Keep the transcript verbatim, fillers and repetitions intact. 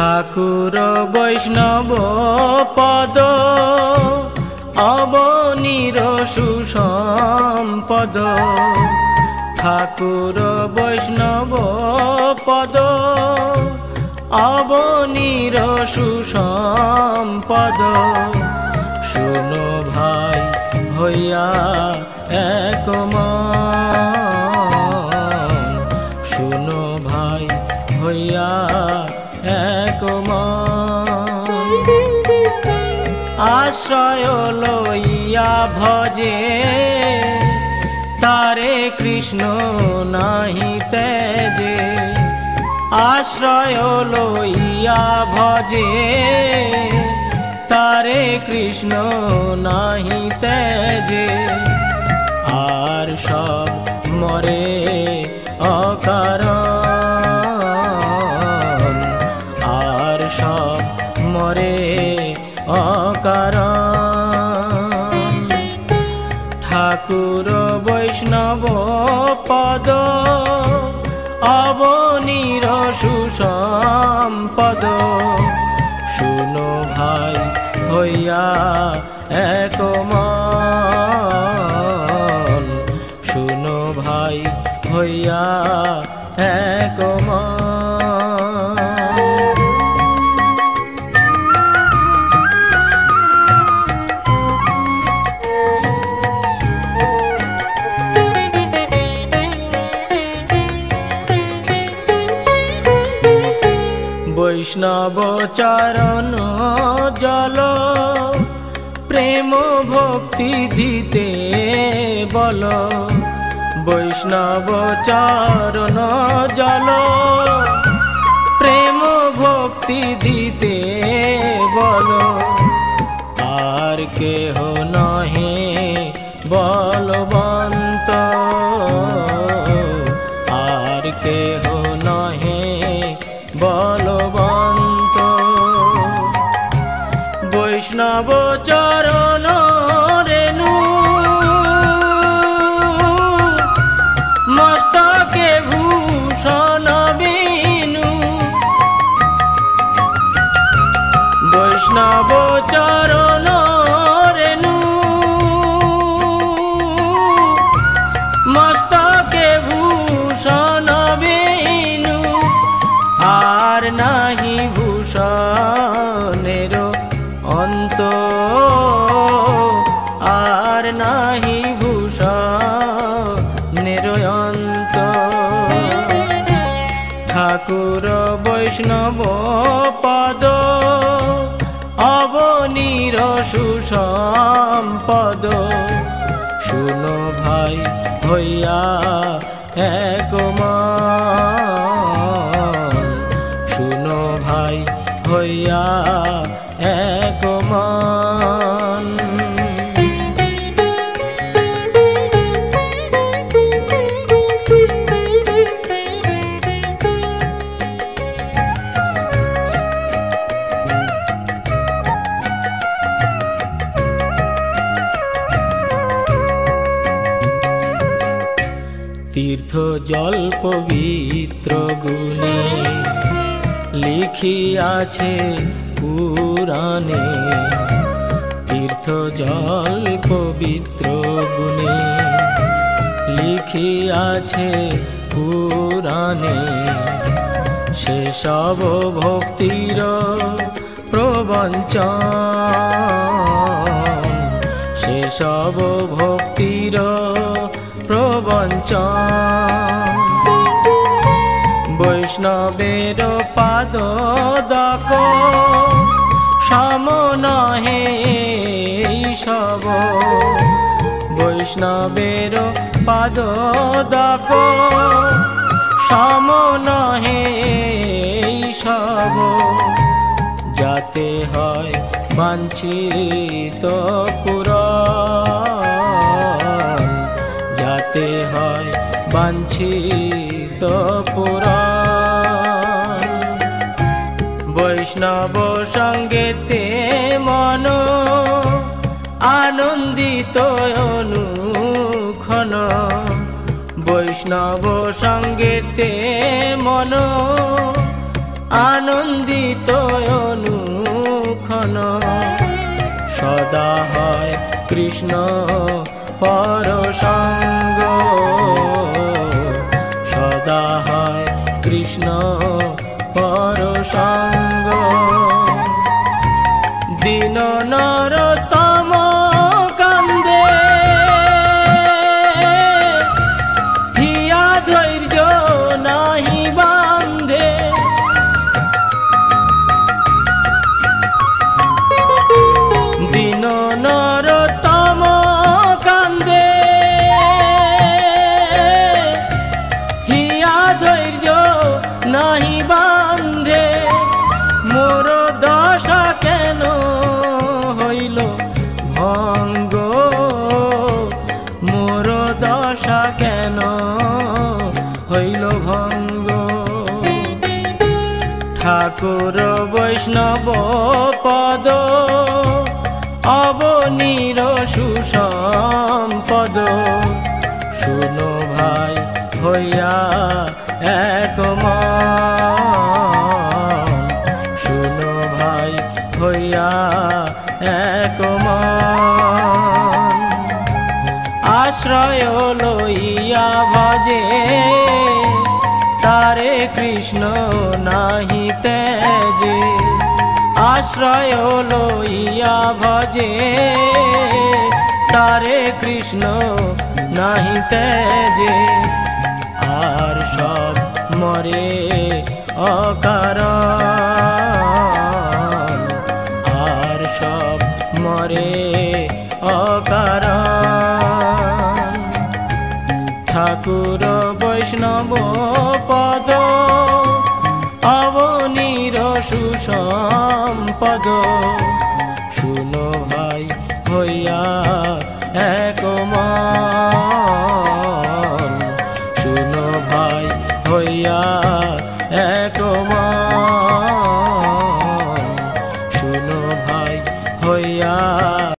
ঠাকুর বৈষ্ণব পদ অবনীর সু-সম্পদ। ঠাকুর বৈষ্ণব পদ অবনীর সু-সম্পদ। শুনো ভাই হইয়া এক মন, শুনো ভাই হইয়া এক মন। আশ্রয় লইয়া ভজে তারে কৃষ্ণ নাহি ত্যাজে। আশ্রয় লইয়া ভজে তারে কৃষ্ণ নাহি ত্যাজে। আর সব মরে অকারণ, আর সব মরে অকারণ। ঠাকুর বৈষ্ণব পদ অবনীর সু-সম্পদ। শুনো ভাই হইয়া এক মন, শুনো ভাই হইয়া এক মন। বৈষ্ণব চরণ জল প্রেম ভক্তি দিতে বল। বৈষ্ণব চরণ জল প্রেম ভক্তি দিতে বল। আর কেহ নহে বলবন্ত, আর কেহ নহে বলবন্ত। বৈষ্ণব চরণ রেণু মস্তকে ভূষণ বিনু। বৈষ্ণব চরণ রেণু মস্তকে ভূষণ বিনু। আর নাহি ভূষণের অন্ত, আর নাহি ভূষণের অন্ত। ঠাকুর বৈষ্ণব পদ অবনীর সু-সম্পদ। শুনো ভাই হইয়া এক মন, শুনো ভাই হইয়া এক মন। তীর্থ জল পবিত্র গুণে লিখিয়াছে পুরাণে। তীর্থ জল পবিত্র গুণে লিখিয়াছে পুরাণে। সেসব ভক্তির প্রবঞ্চন, সেসব ভক্তির প্রবঞ্চন। বৈষ্ণবের পাদ দক সম নহে সব। বৈষ্ণবের পাদ দক সম নহে সব। যাতে হয় বাঞ্ছিত পুরাণ, যাতে হয় বাঞ্ছিত পুরাণ। বৈষ্ণব সঙ্গেতে মন আনন্দিত অনুক্ষণ। বৈষ্ণব সঙ্গেতে মন আনন্দিত কৃষ্ণ পরসঙ্গ সদা হয় কৃষ্ণ পরসঙ্গ দীন নরোত্তম কান্দে হিয়া ধৈর্য নাহি বান্ধে দীন নরোত্তম কান্দে হিয়া ধৈর্য নাহি বান্ধে মোর দশা কেন হইল ভঙ্গ মোর দশা কেন হইল ভঙ্গ ঠাকুর বৈষ্ণব পদ অবনীর সু-সম্পদ শুনো ভাই হইয়া এক মন শুনো ভাই হইয়া এক মন আশ্রয় লইয়া ভজে তারে কৃষ্ণ নাহি ত্যাজে আশ্রয় লইয়া ভজে তারে কৃষ্ণ নাহি ত্যাজে আর সব মরে অকারণ আর সব মরে অকারণ ঠাকুর বৈষ্ণব পদ অবনীর সু-সম্পদ শুনো